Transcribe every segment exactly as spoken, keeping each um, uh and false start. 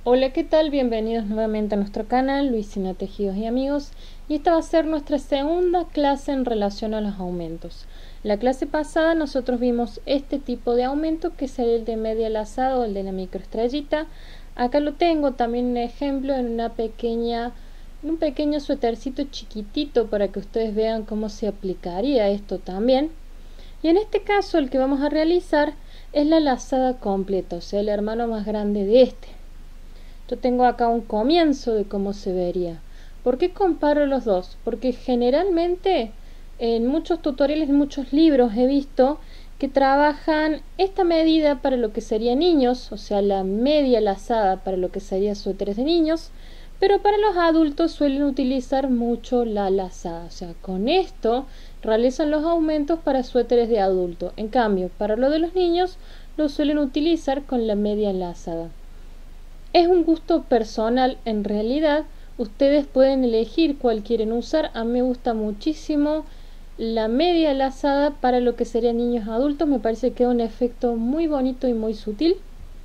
Hola, ¿qué tal? Bienvenidos nuevamente a nuestro canal Luisina Tejidos y Amigos, y esta va a ser nuestra segunda clase en relación a los aumentos. La clase pasada nosotros vimos este tipo de aumento, que es el de media lazada o el de la microestrellita. Acá lo tengo también un ejemplo en una pequeña en un pequeño suétercito chiquitito para que ustedes vean cómo se aplicaría esto también. Y en este caso el que vamos a realizar es la lazada completa, o sea, el hermano más grande de este. Yo tengo acá un comienzo de cómo se vería. ¿Por qué comparo los dos? Porque generalmente en muchos tutoriales, en muchos libros he visto que trabajan esta medida para lo que serían niños, o sea, la media lazada para lo que sería suéteres de niños, pero para los adultos suelen utilizar mucho la lazada, o sea, con esto realizan los aumentos para suéteres de adulto. En cambio, para lo de los niños lo suelen utilizar con la media lazada. Es un gusto personal en realidad, ustedes pueden elegir cuál quieren usar. A mí me gusta muchísimo la media lazada para lo que serían niños adultos, me parece que da un efecto muy bonito y muy sutil.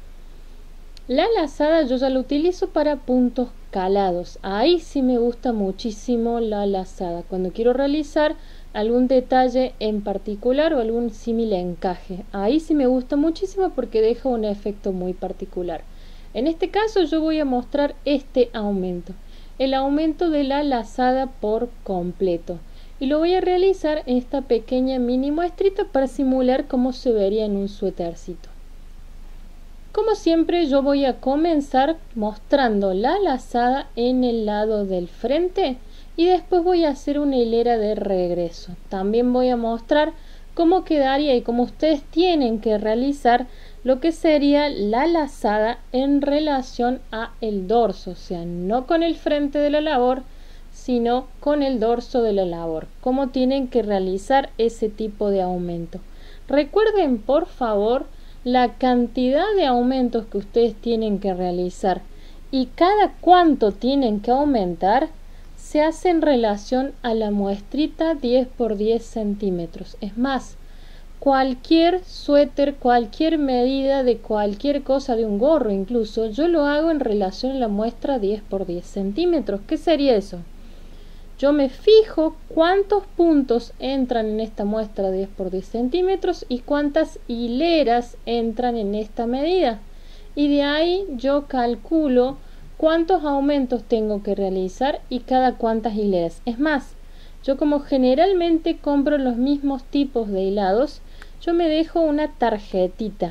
La lazada yo ya la utilizo para puntos calados, ahí sí me gusta muchísimo la lazada, cuando quiero realizar algún detalle en particular o algún símil encaje, ahí sí me gusta muchísimo porque deja un efecto muy particular. En este caso yo voy a mostrar este aumento, el aumento de la lazada por completo, y lo voy a realizar en esta pequeña mini muestrita para simular cómo se vería en un suétercito. Como siempre yo voy a comenzar mostrando la lazada en el lado del frente y después voy a hacer una hilera de regreso. También voy a mostrar cómo quedaría y cómo ustedes tienen que realizar lo que sería la lazada en relación a el dorso, o sea, no con el frente de la labor, sino con el dorso de la labor. Cómo tienen que realizar ese tipo de aumento. Recuerden, por favor, la cantidad de aumentos que ustedes tienen que realizar y cada cuánto tienen que aumentar se hace en relación a la muestrita diez por diez centímetros. Es más, cualquier suéter, cualquier medida de cualquier cosa, de un gorro incluso, yo lo hago en relación a la muestra diez por diez centímetros. ¿Qué sería eso? Yo me fijo cuántos puntos entran en esta muestra diez por diez centímetros y cuántas hileras entran en esta medida. Y de ahí yo calculo cuántos aumentos tengo que realizar y cada cuántas hileras. Es más, yo como generalmente compro los mismos tipos de hilados, yo me dejo una tarjetita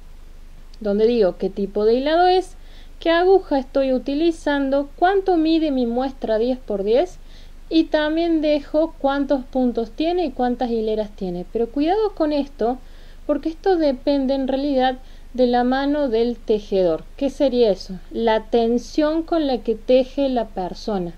donde digo qué tipo de hilado es, qué aguja estoy utilizando, cuánto mide mi muestra diez por diez y también dejo cuántos puntos tiene y cuántas hileras tiene. Pero cuidado con esto, porque esto depende en realidad de la mano del tejedor. ¿Qué sería eso? La tensión con la que teje la persona.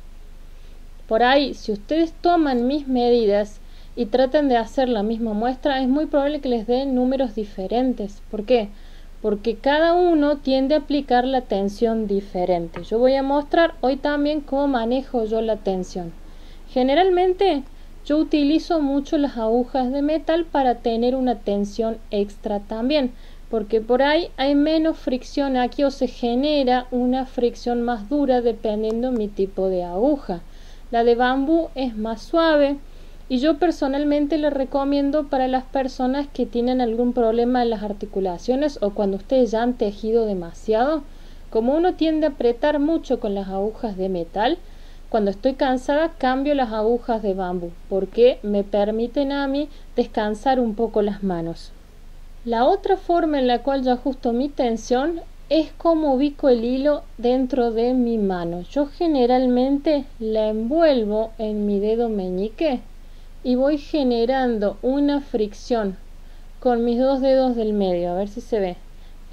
Por ahí, si ustedes toman mis medidas y tratan de hacer la misma muestra, es muy probable que les den números diferentes. ¿Por qué? Porque cada uno tiende a aplicar la tensión diferente. Yo voy a mostrar hoy también cómo manejo yo la tensión. Generalmente yo utilizo mucho las agujas de metal para tener una tensión extra también, porque por ahí hay menos fricción aquí o se genera una fricción más dura dependiendo mi tipo de aguja. La de bambú es más suave y yo personalmente la recomiendo para las personas que tienen algún problema en las articulaciones o cuando ustedes ya han tejido demasiado. Como uno tiende a apretar mucho con las agujas de metal, cuando estoy cansada cambio las agujas de bambú porque me permiten a mí descansar un poco las manos. La otra forma en la cual yo ajusto mi tensión es como ubico el hilo dentro de mi mano. Yo generalmente la envuelvo en mi dedo meñique y voy generando una fricción con mis dos dedos del medio. A ver si se ve.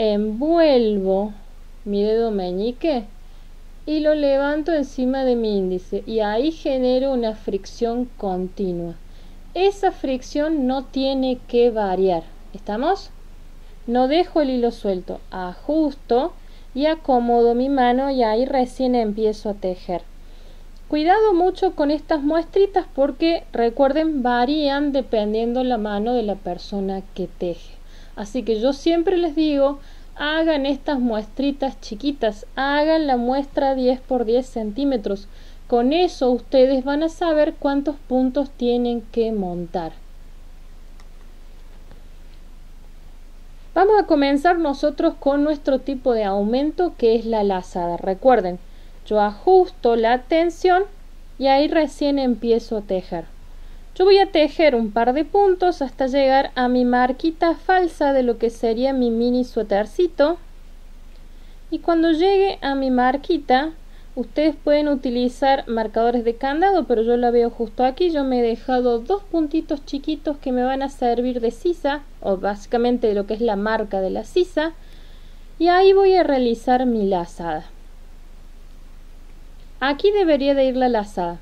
Envuelvo mi dedo meñique y lo levanto encima de mi índice y ahí genero una fricción continua. Esa fricción no tiene que variar. ¿Estamos? No dejo el hilo suelto, ajusto y acomodo mi mano y ahí recién empiezo a tejer. Cuidado mucho con estas muestritas porque recuerden varían dependiendo la mano de la persona que teje. Así que yo siempre les digo, hagan estas muestritas chiquitas, hagan la muestra diez por diez centímetros. Con eso ustedes van a saber cuántos puntos tienen que montar. Vamos a comenzar nosotros con nuestro tipo de aumento, que es la lazada. Recuerden, yo ajusto la tensión y ahí recién empiezo a tejer. Yo voy a tejer un par de puntos hasta llegar a mi marquita falsa de lo que sería mi mini suétercito. Y cuando llegue a mi marquita, ustedes pueden utilizar marcadores de candado, pero yo la veo justo aquí. Yo me he dejado dos puntitos chiquitos que me van a servir de sisa, o básicamente de lo que es la marca de la sisa. Y ahí voy a realizar mi lazada. Aquí debería de ir la lazada.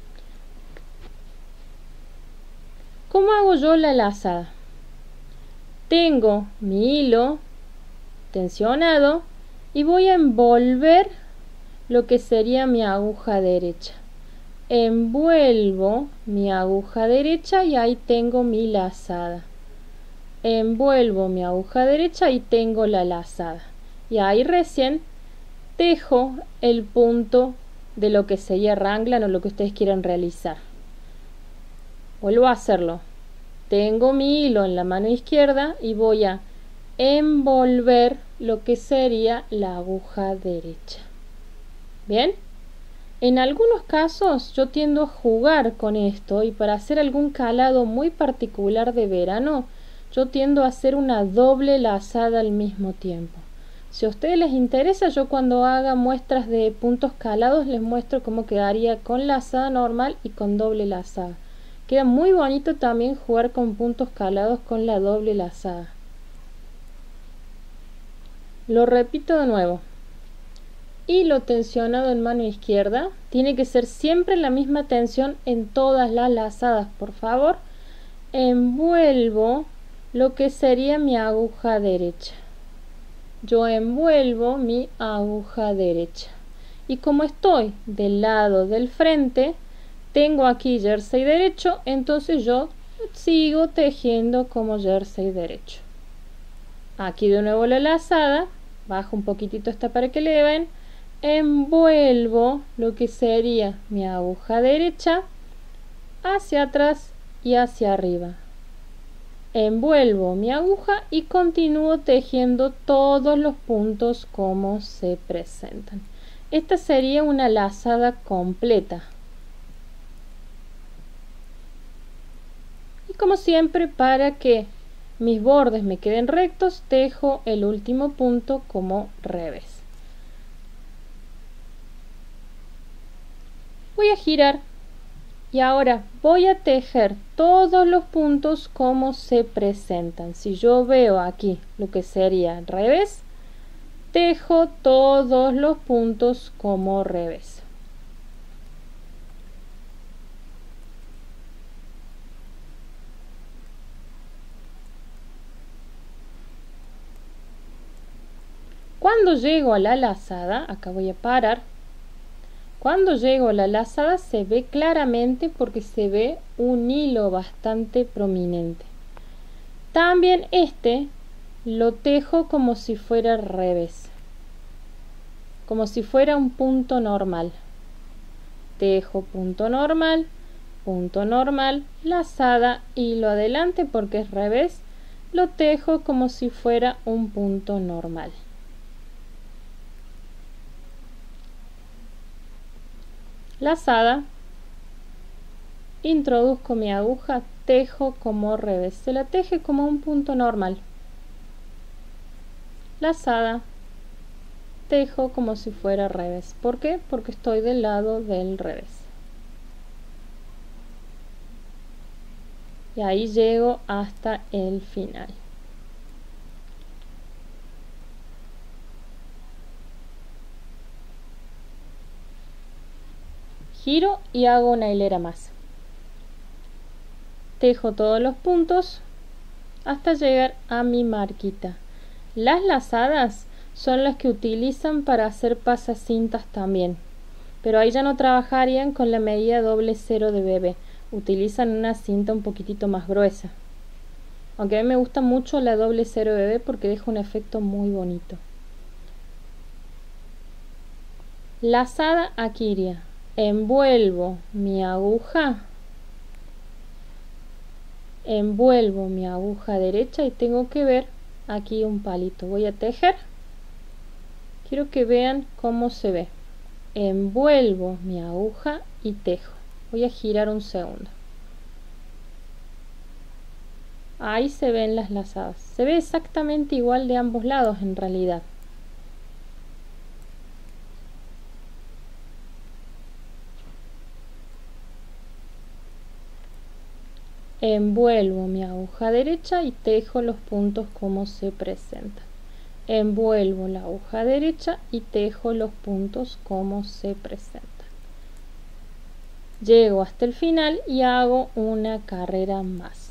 ¿Cómo hago yo la lazada? Tengo mi hilo tensionado y voy a envolver lo que sería mi aguja derecha. Envuelvo mi aguja derecha y ahí tengo mi lazada. Envuelvo mi aguja derecha y tengo la lazada. Y ahí recién tejo el punto de lo que sería raglan o lo que ustedes quieran realizar. Vuelvo a hacerlo. Tengo mi hilo en la mano izquierda y voy a envolver lo que sería la aguja derecha. Bien, en algunos casos yo tiendo a jugar con esto y para hacer algún calado muy particular de verano yo tiendo a hacer una doble lazada al mismo tiempo. Si a ustedes les interesa, yo cuando haga muestras de puntos calados les muestro cómo quedaría con lazada normal y con doble lazada. Queda muy bonito también jugar con puntos calados con la doble lazada. Lo repito de nuevo. Hilo tensionado en mano izquierda. Tiene que ser siempre la misma tensión en todas las lazadas, por favor. Envuelvo lo que sería mi aguja derecha. Yo envuelvo mi aguja derecha. Y como estoy del lado del frente, tengo aquí jersey derecho, entonces yo sigo tejiendo como jersey derecho. Aquí de nuevo la lazada, bajo un poquitito esta para que le vean. Envuelvo lo que sería mi aguja derecha hacia atrás y hacia arriba. Envuelvo mi aguja y continúo tejiendo todos los puntos como se presentan. Esta sería una lazada completa. Y como siempre, para que mis bordes me queden rectos, tejo el último punto como revés. Voy a girar y ahora voy a tejer todos los puntos como se presentan. Si yo veo aquí lo que sería revés, tejo todos los puntos como revés. Cuando llego a la lazada, acá voy a parar. Cuando llego a la lazada se ve claramente porque se ve un hilo bastante prominente. También este lo tejo como si fuera al revés, como si fuera un punto normal. Tejo punto normal, punto normal, lazada, hilo adelante porque es revés, lo tejo como si fuera un punto normal. Lazada, introduzco mi aguja, tejo como revés, se la teje como un punto normal. Lazada, tejo como si fuera revés. ¿Por qué? Porque estoy del lado del revés. Y ahí llego hasta el final. Giro y hago una hilera más. Tejo todos los puntos hasta llegar a mi marquita. Las lazadas son las que utilizan para hacer pasacintas también, pero ahí ya no trabajarían con la medida doble cero de bebé, utilizan una cinta un poquitito más gruesa. aunque a mí me gusta mucho la doble cero bebé porque deja un efecto muy bonito. Lazada aquí iría, envuelvo mi aguja, envuelvo mi aguja derecha y tengo que ver aquí un palito. Voy a tejer, quiero que vean cómo se ve. Envuelvo mi aguja y tejo. Voy a girar un segundo. Ahí se ven las lazadas. Se ve exactamente igual de ambos lados en realidad. Envuelvo mi aguja derecha y tejo los puntos como se presentan. Envuelvo la aguja derecha y tejo los puntos como se presentan. Llego hasta el final y hago una carrera más.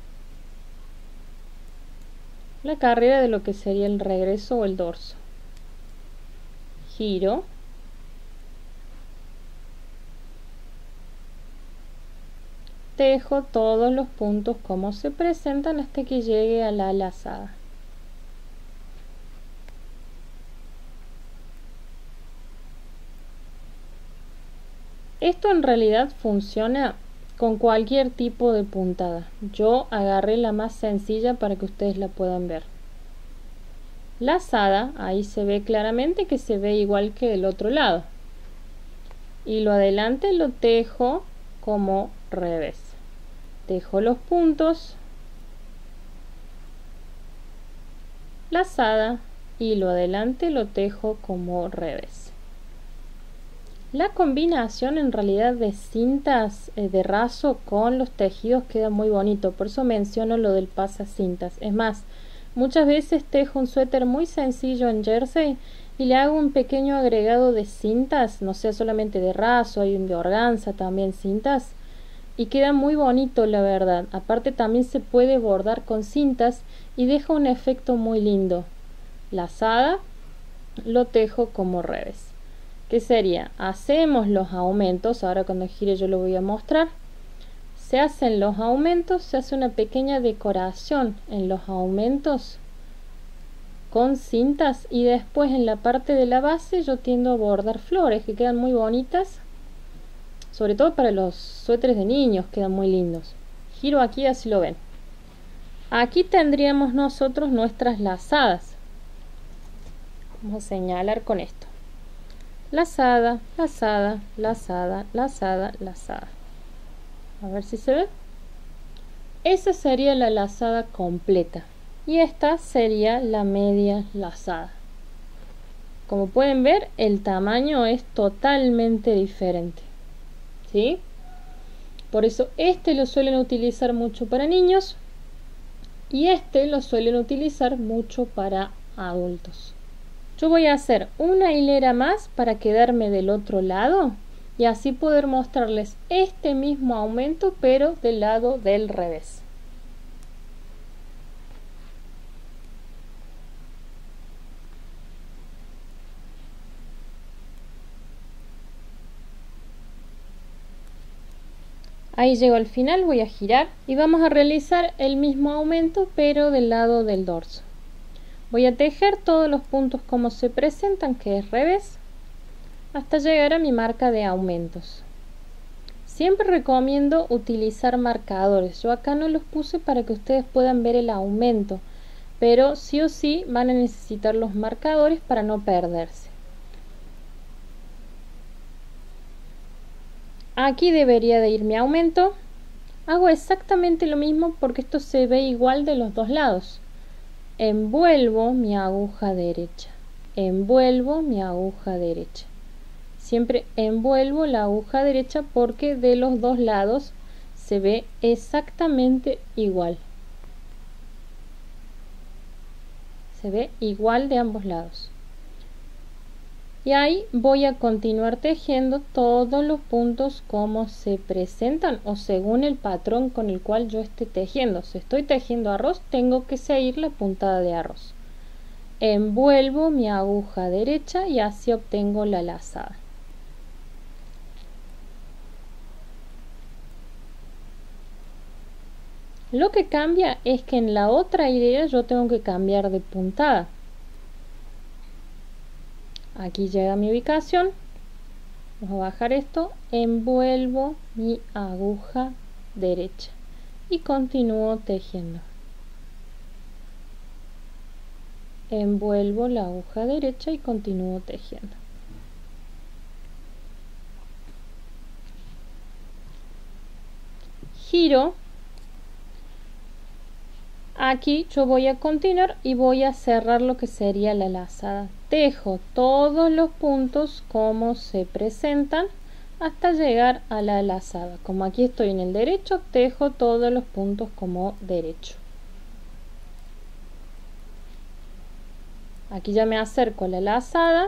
La carrera de lo que sería el regreso o el dorso. Giro. Tejo todos los puntos como se presentan hasta que llegue a la lazada. Esto en realidad funciona con cualquier tipo de puntada. Yo agarré la más sencilla para que ustedes la puedan ver. Lazada, ahí se ve claramente que se ve igual que del otro lado. Y lo adelante lo tejo como revés. Tejo los puntos, lazada y lo adelante lo tejo como revés. La combinación en realidad de cintas eh, de raso con los tejidos queda muy bonito, por eso menciono lo del pasacintas. Es más, muchas veces tejo un suéter muy sencillo en jersey y le hago un pequeño agregado de cintas, no sea solamente de raso, hay un de organza también cintas, y queda muy bonito la verdad. Aparte también se puede bordar con cintas y deja un efecto muy lindo. Lazada, lo tejo como revés. ¿Qué sería? Hacemos los aumentos, ahora cuando gire yo lo voy a mostrar. Se hacen los aumentos, se hace una pequeña decoración en los aumentos con cintas y después en la parte de la base yo tiendo a bordar flores que quedan muy bonitas, sobre todo para los suéteres de niños, quedan muy lindos. Giro aquí, así lo ven. Aquí tendríamos nosotros nuestras lazadas. Vamos a señalar con esto. Lazada, lazada, lazada, lazada, lazada. A ver si se ve. Esa sería la lazada completa. Y esta sería la media lazada. Como pueden ver, el tamaño es totalmente diferente. ¿Sí? Por eso este lo suelen utilizar mucho para niños y este lo suelen utilizar mucho para adultos. Yo voy a hacer una hilera más para quedarme del otro lado y así poder mostrarles este mismo aumento pero del lado del revés. Ahí llego al final, voy a girar y vamos a realizar el mismo aumento pero del lado del dorso. Voy a tejer todos los puntos como se presentan, que es revés, hasta llegar a mi marca de aumentos. Siempre recomiendo utilizar marcadores. Yo acá no los puse para que ustedes puedan ver el aumento, pero sí o sí van a necesitar los marcadores para no perderse. Aquí debería de ir mi aumento. Hago exactamente lo mismo porque esto se ve igual de los dos lados. Envuelvo mi aguja derecha, envuelvo mi aguja derecha. Siempre envuelvo la aguja derecha porque de los dos lados se ve exactamente igual. Se ve igual de ambos lados. Y ahí voy a continuar tejiendo todos los puntos como se presentan o según el patrón con el cual yo esté tejiendo. Si estoy tejiendo arroz, tengo que seguir la puntada de arroz. Envuelvo mi aguja derecha y así obtengo la lazada. Lo que cambia es que en la otra hilera yo tengo que cambiar de puntada. Aquí llega mi ubicación. Vamos a bajar esto, envuelvo mi aguja derecha y continúo tejiendo. Envuelvo la aguja derecha y continúo tejiendo. Giro. Aquí yo voy a continuar y voy a cerrar lo que sería la lazada. Tejo todos los puntos como se presentan hasta llegar a la lazada. Como aquí estoy en el derecho, tejo todos los puntos como derecho. Aquí ya me acerco a la lazada.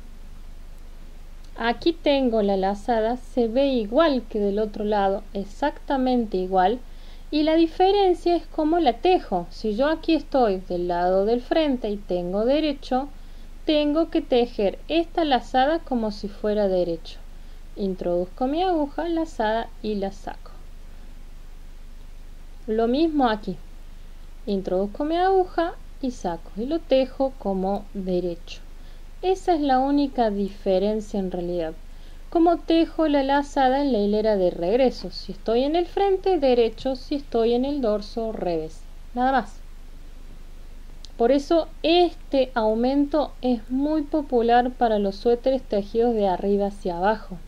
Aquí tengo la lazada, se ve igual que del otro lado, exactamente igual. Y la diferencia es cómo la tejo. Si yo aquí estoy del lado del frente y tengo derecho, tengo que tejer esta lazada como si fuera derecho. Introduzco mi aguja, lazada y la saco. Lo mismo aquí. Introduzco mi aguja y saco y lo tejo como derecho. Esa es la única diferencia en realidad. Como tejo la lazada en la hilera de regreso. Si estoy en el frente, derecho. Si estoy en el dorso, revés. Nada más. Por eso este aumento es muy popular para los suéteres tejidos de arriba hacia abajo.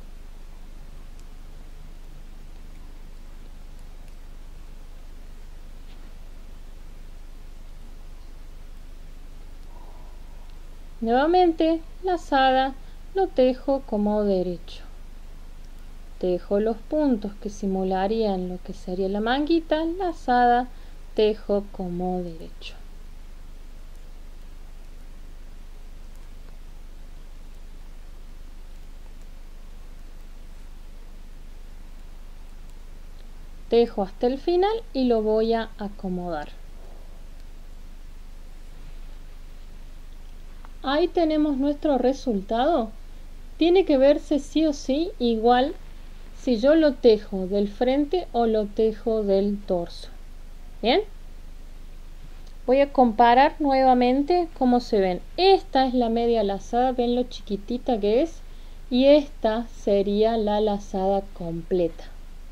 Nuevamente, lazada, lo tejo como derecho. Tejo los puntos que simularían lo que sería la manguita, lazada, tejo como derecho. Tejo hasta el final y lo voy a acomodar. Ahí tenemos nuestro resultado. Tiene que verse sí o sí igual si yo lo tejo del frente o lo tejo del torso. ¿Bien? Voy a comparar nuevamente cómo se ven. Esta es la media lazada, ven lo chiquitita que es, y esta sería la lazada completa.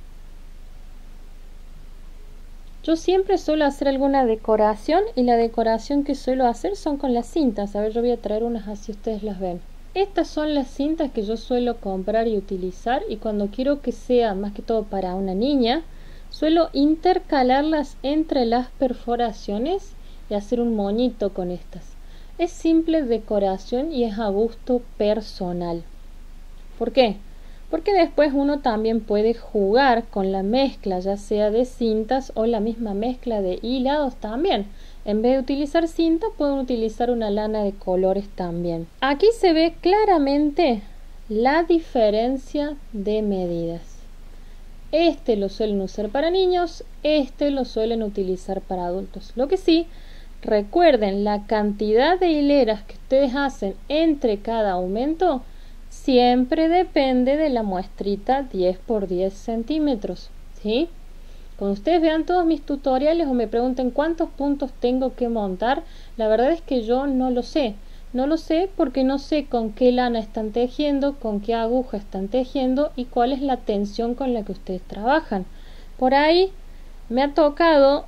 Yo siempre suelo hacer alguna decoración y la decoración que suelo hacer son con las cintas. A ver, yo voy a traer unas así ustedes las ven. Estas son las cintas que yo suelo comprar y utilizar, y cuando quiero que sea más que todo para una niña, suelo intercalarlas entre las perforaciones y hacer un moñito con estas. Es simple decoración y es a gusto personal. ¿Por qué? Porque después uno también puede jugar con la mezcla, ya sea de cintas o la misma mezcla de hilados también. En vez de utilizar cinta, pueden utilizar una lana de colores también. Aquí se ve claramente la diferencia de medidas. Este lo suelen usar para niños, este lo suelen utilizar para adultos. Lo que sí, recuerden, la cantidad de hileras que ustedes hacen entre cada aumento siempre depende de la muestrita diez por diez centímetros, ¿sí? Cuando ustedes vean todos mis tutoriales o me pregunten cuántos puntos tengo que montar, la verdad es que yo no lo sé. No lo sé porque no sé con qué lana están tejiendo, con qué aguja están tejiendo y cuál es la tensión con la que ustedes trabajan. Por ahí me ha tocado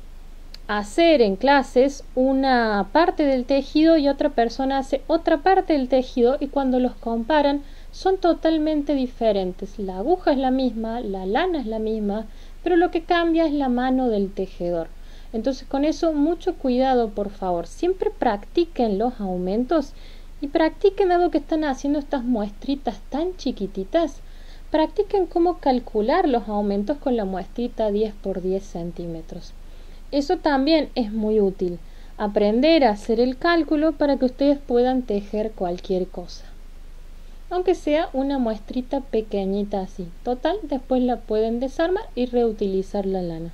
hacer en clases una parte del tejido y otra persona hace otra parte del tejido, y cuando los comparan son totalmente diferentes. La aguja es la misma, la lana es la misma, pero lo que cambia es la mano del tejedor. Entonces con eso mucho cuidado, por favor. Siempre practiquen los aumentos y practiquen, dado que están haciendo estas muestritas tan chiquititas, practiquen cómo calcular los aumentos con la muestrita diez por diez centímetros. Eso también es muy útil, aprender a hacer el cálculo para que ustedes puedan tejer cualquier cosa, aunque sea una muestrita pequeñita así. Total, después la pueden desarmar y reutilizar la lana.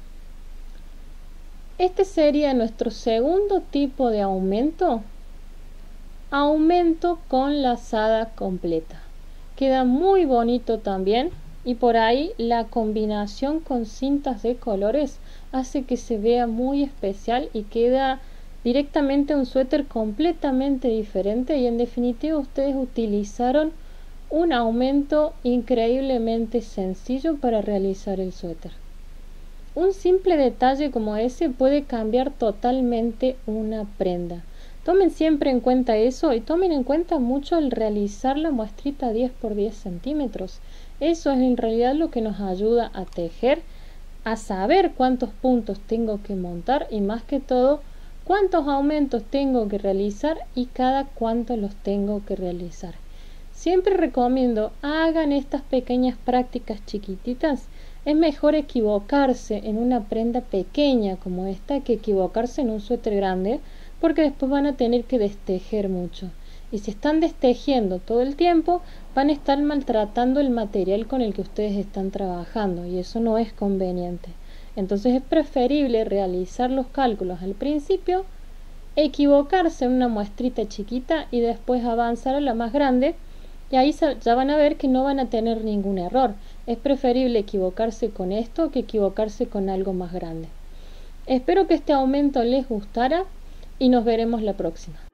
Este sería nuestro segundo tipo de aumento, aumento con lazada completa. Queda muy bonito también y por ahí la combinación con cintas de colores hace que se vea muy especial y queda directamente un suéter completamente diferente, y en definitiva ustedes utilizaron un aumento increíblemente sencillo para realizar el suéter. Un simple detalle como ese puede cambiar totalmente una prenda. Tomen siempre en cuenta eso, y tomen en cuenta mucho el realizar la muestrita diez por diez centímetros. Eso es en realidad lo que nos ayuda a tejer, a saber cuántos puntos tengo que montar y, más que todo, cuántos aumentos tengo que realizar y cada cuánto los tengo que realizar. Siempre recomiendo hagan estas pequeñas prácticas chiquititas. Es mejor equivocarse en una prenda pequeña como esta que equivocarse en un suéter grande, porque después van a tener que destejer mucho. Y si están destejiendo todo el tiempo, van a estar maltratando el material con el que ustedes están trabajando, y eso no es conveniente. Entonces es preferible realizar los cálculos al principio, equivocarse en una muestrita chiquita y después avanzar a la más grande, y ahí ya van a ver que no van a tener ningún error. Es preferible equivocarse con esto que equivocarse con algo más grande. Espero que este aumento les gustara y nos veremos la próxima.